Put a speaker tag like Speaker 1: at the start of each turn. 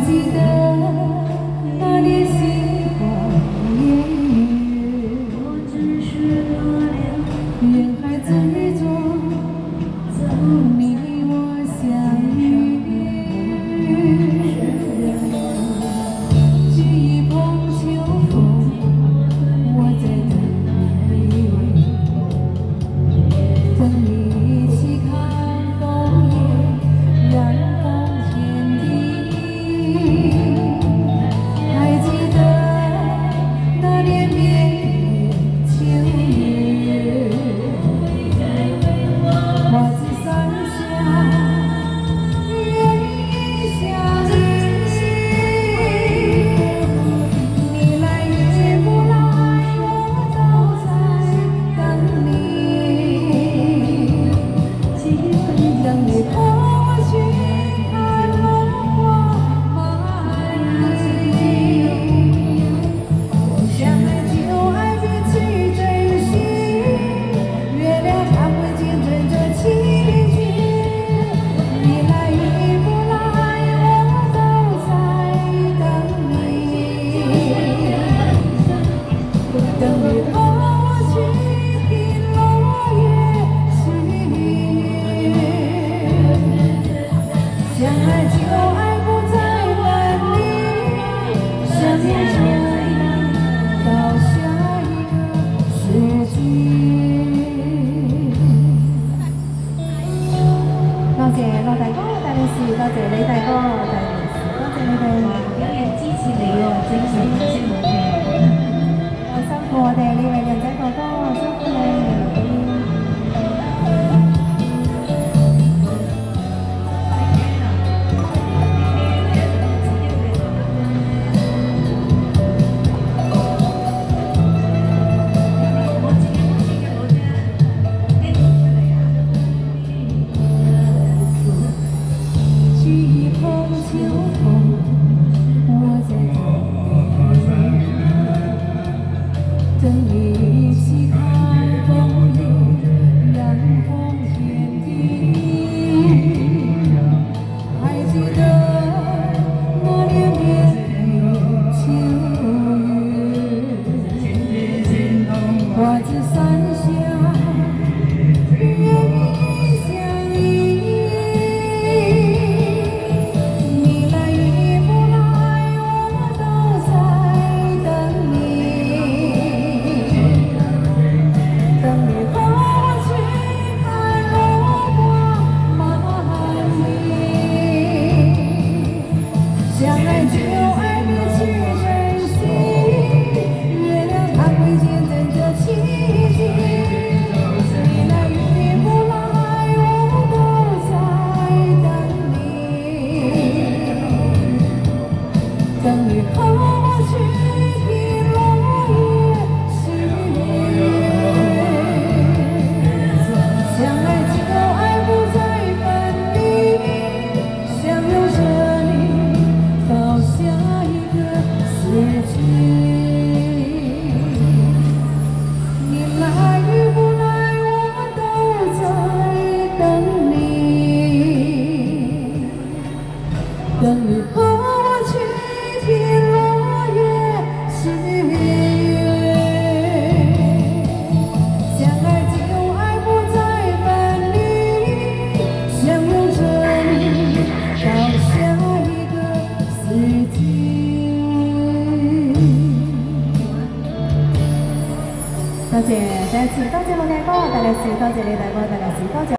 Speaker 1: 记得那年星光夜月，我只是那年人海最终你我相遇。掬一捧秋风，我在等你，等你一起看枫叶染红天地。还记得那年绵月秋月，花枝伞下人影相依。你来与不来，我都在等你。等你陪我去看落花满地。相爱就爱，彼此珍惜，月亮它会见证这奇迹。你来与不来，我都在等你。等你陪我去听落叶细雨。相爱就爱，不再分离，相恋着到下一个世纪。多謝羅大哥、大律師，多謝李大哥、大律師，多謝你哋表演支持你喎，精神分析好嘅。又辛苦我哋呢位靚仔哥哥，辛苦你。掬一捧秋风，我在等你一起看枫叶染红天地。还记得那年绵月秋月，花枝伞下人影相依。你来与不来，我都在等你。等你陪我去看落花满地。相爱就爱，彼此珍惜，月亮它会见证这奇迹。你来与不来，我都在等你。等你陪我去听落叶细雨。相爱就爱，不再分离，相拥着你到下一个世纪。你来与不来，我都在等你。等你陪我去听落叶细雨。相爱就爱，不再分离，相拥着你到下一个世纪。多謝第一次，多謝羅大哥、大律師，多謝李大哥、大律師，多謝。